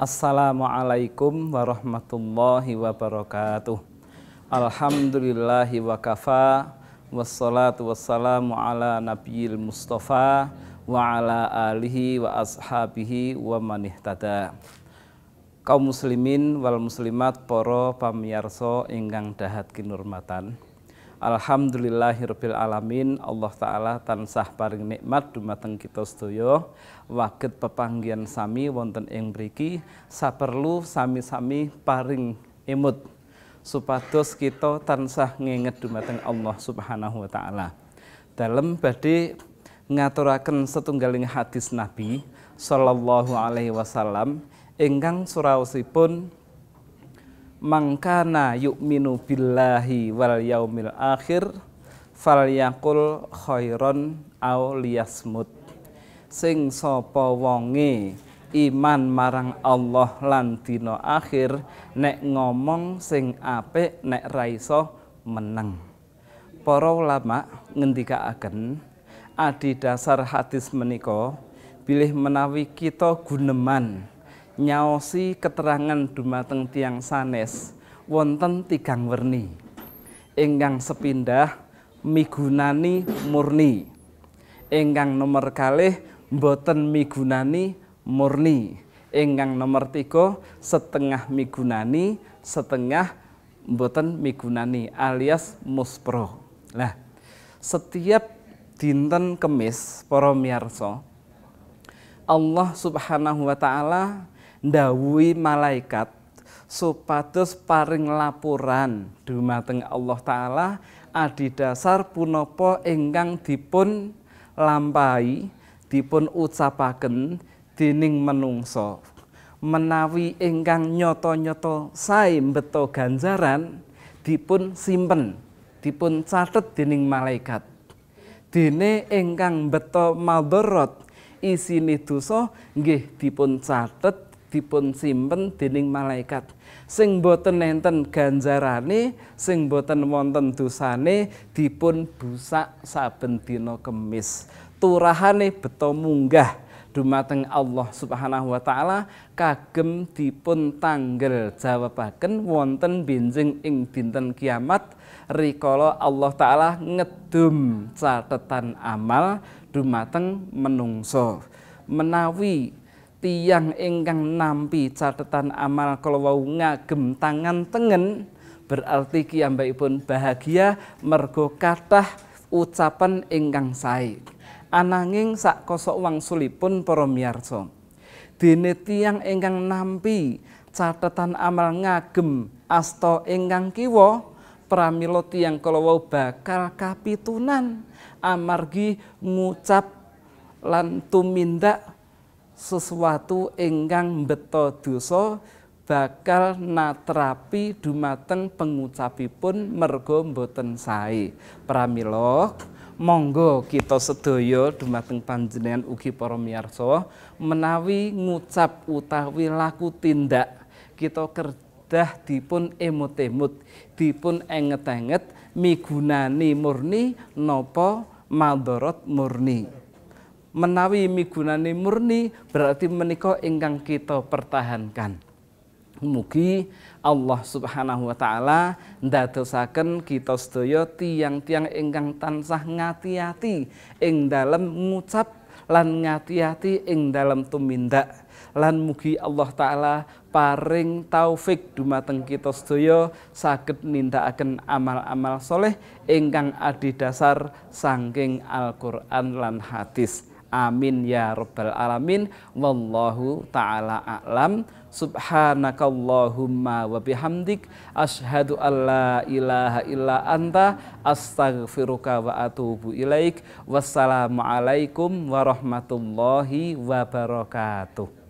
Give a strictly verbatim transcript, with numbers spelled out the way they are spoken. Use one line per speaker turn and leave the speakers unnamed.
Assalamualaikum warahmatullahi wabarakatuh. Alhamdulillahi wa kafa, wassalatu wassalamu ala nabiyil mustafa wa ala alihi wa ashabihi wa manihtada. Kaum muslimin wal muslimat, para pamirsa ingkang dahat kinurmatan, alhamdulillahirabbil alamin. Allah taala tansah paring nikmat dumateng kita sedaya waget pepanggihan sami wonten ing mriki, saperlu sami-sami paring emut supados kita tansah nginget dumateng Allah Subhanahu wa taala. Dalem badhe ngaturaken setunggaling hadis Nabi sallallahu alaihi wasallam ingkang suraosipun mangkana yu'minu billahi wal yaumil akhir falyaqul khairon aw liyasmut. Sing sapa wonge iman marang Allah lan dina akhir, nek ngomong sing apik, nek ra iso meneng. Para ulama ngendikaaken adhedhasar hadis menika bilih menawi kita guneman nyaosi keterangan dumateng tiang sanes wonten tigang werni. Ingkang sepindah migunani murni, ingkang nomor kalih mboten migunani murni, ingkang nomor tiga setengah migunani, setengah mboten migunani alias muspro. Lah, setiap dinten Kemis para miyarsa, Allah Subhanahu wa taala ndhawuhi malaikat supados paring laporan dumateng Allah taala adhedhasar punapa ingkang dipun lampahi, dipun ucapaken dening menungsa. Menawi ingkang nyata-nyata sae mbeta ganjaran dipun simpen, dipun catet dening malaikat. Dene ingkang mbeta madharat isine dosa nggih dipun catet, dipun simpen dening malaikat. Sing boten enten ganjarane, sing boten wonten dosane dipun busak saben dina Kemis. Turahane beta munggah dumateng Allah Subhanahu wa taala kagem dipun tanggel jawabaken wonten benjing ing dinten kiamat rikala Allah taala ngedum catetan amal dumateng menungso. Menawi tiyang ingkang nampi catetan amal kala wau ngagem tangan tengen, berarti kiyambakipun bahagia mergo kathah ucapan ingkang sae. Ananging sak kosok wangsulipun para miyarsa, dene tiyang ingkang nampi catetan amal ngagem asta ingkang kiwa, pramila tiyang kala wau bakal kapitunan amargi ngucap lan tumindak sesuatu ingkang mbeta dosa, bakal natrapi dumateng pengucapipun merga mboten sae. Pramila monggo kita sedaya dumateng panjenengan ugi para miyarsa, menawi ngucap utawi laku tindak kita kedah dipun emut-emut, dipun enget-enget migunani murni napa madharat murni. Menawi migunani murni berarti menika ingkang kita pertahankan. Mugi Allah Subhanahu wa taala ndadosaken kita sedaya tiyang-tiyang ingkang tansah ngati-ati ing dalem ngucap lan ngati-ati ing dalem tumindak. Lan mugi Allah taala paring taufik dumateng kita sedaya saged nindakaken amal-amal soleh ingkang adhedhasar saking Al-Qur'an lan hadis. Amin ya rabbal alamin. Wallahu ta'ala a'lam. Subhanakallahumma wa bihamdik asyhadu an la ilaha illa anta astaghfiruka wa atubu ilaik. Wassalamualaikum warahmatullahi wabarakatuh.